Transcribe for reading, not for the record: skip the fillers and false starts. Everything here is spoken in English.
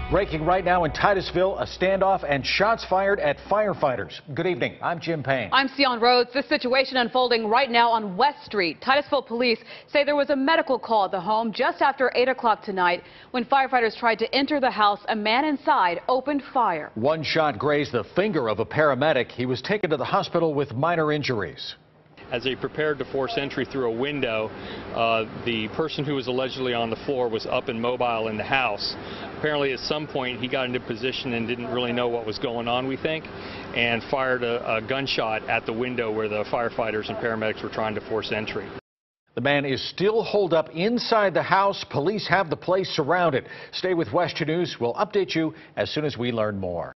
Breaking right now in Titusville, a standoff and shots fired at firefighters. Good evening. I'm Jim Payne. I'm Sion Rhodes. This situation unfolding right now on West Street. Titusville police say there was a medical call at the home just after 8 o'clock tonight. When firefighters tried to enter the house, a man inside opened fire. One shot grazed the finger of a paramedic. He was taken to the hospital with minor injuries. As they prepared to force entry through a window, the person who was allegedly on the floor was up and mobile in the house. Apparently at some point he got into position and didn't really know what was going on, we think, and fired a gunshot at the window where the firefighters and paramedics were trying to force entry. The man is still holed up inside the house. Police have the place surrounded. Stay with WESH News. We'll update you as soon as we learn more.